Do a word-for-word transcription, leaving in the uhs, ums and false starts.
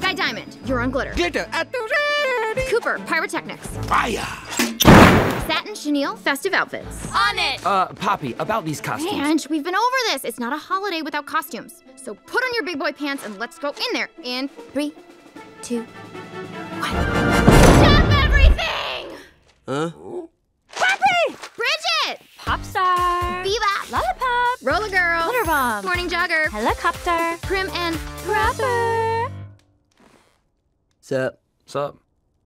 Sky Diamond, you're on glitter. Glitter at the ready. Cooper, pyrotechnics. Fire. Satin Chenille, festive outfits. On it! Uh, Poppy, about these costumes. And we've been over this. It's not a holiday without costumes. So put on your big boy pants and let's go in there. In three, two, one. Stop everything! Huh? Poppy! Bridget! Pop star. Bebop! Lollipop. Roller girl! Glitter bomb. Morning jogger! Helicopter. Prim and Proper. Sup? Sup?